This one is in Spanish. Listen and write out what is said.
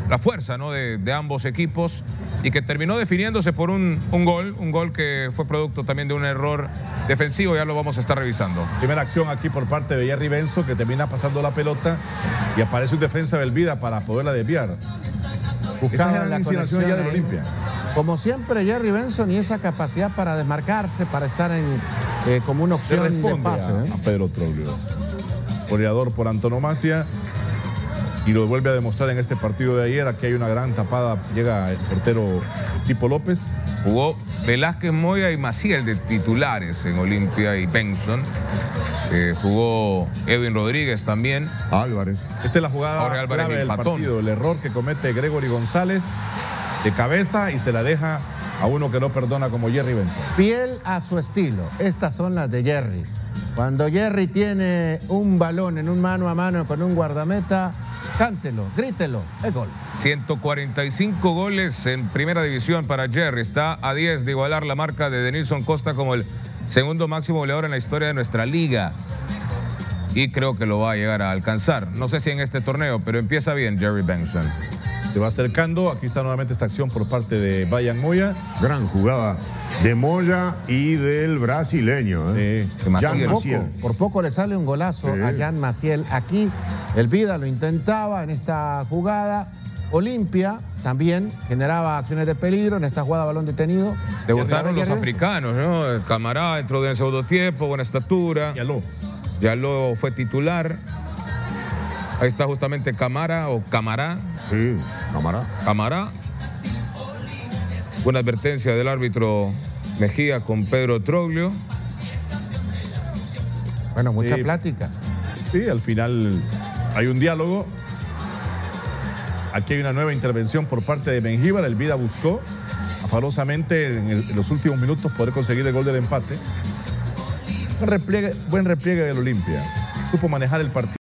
fuerza, ¿no?, de ambos equipos, y que terminó definiéndose por un gol que fue producto también de un error defensivo. Ya lo vamos a estar revisando. Primera acción aquí por parte de Jerry Benson, que termina pasando la pelota y aparece un defensa de Belvida para poderla desviar. Esta es la insinuación ya del Olimpia. Como siempre, Jerry Benson, y esa capacidad para desmarcarse, para estar como una opción de pase. A Pedro Troglio, goleador por antonomasia, y lo vuelve a demostrar en este partido de ayer. Aquí hay una gran tapada, llega el portero Tipo López. Jugó Velázquez, Moya y Maciel de titulares en Olimpia, y Benson. Jugó Edwin Rodríguez también. Álvarez. Esta es la jugada clave del partido, el error que comete Gregory González de cabeza y se la deja a uno que no perdona como Jerry Benson. Fiel a su estilo. Estas son las de Jerry. Cuando Jerry tiene un balón en un mano a mano con un guardameta, cántelo, grítelo, es gol. 145 goles en primera división para Jerry. Está a 10 de igualar la marca de Denilson Costa como el segundo máximo goleador en la historia de nuestra liga. Y creo que lo va a llegar a alcanzar. No sé si en este torneo, pero empieza bien Jerry Benson. Se va acercando. Aquí está nuevamente esta acción por parte de Brian Moya. Gran jugada de Moya y del brasileño. Por poco le sale un golazo a Jan Maciel. Aquí el Vida lo intentaba en esta jugada. Olimpia también generaba acciones de peligro en esta jugada, balón detenido. Debutaron los africanos, ¿no? Camará entró en el segundo tiempo, buena estatura. Yaló fue titular. Ahí está justamente Camará o Camará. Sí, Camará. Buena advertencia del árbitro Mejía con Pedro Troglio. Bueno, mucha plática. Sí, al final hay un diálogo. Aquí hay una nueva intervención por parte de Mengíbar. El Vida buscó afanosamente en los últimos minutos poder conseguir el gol del empate. Buen repliegue del Olimpia. Supo manejar el partido.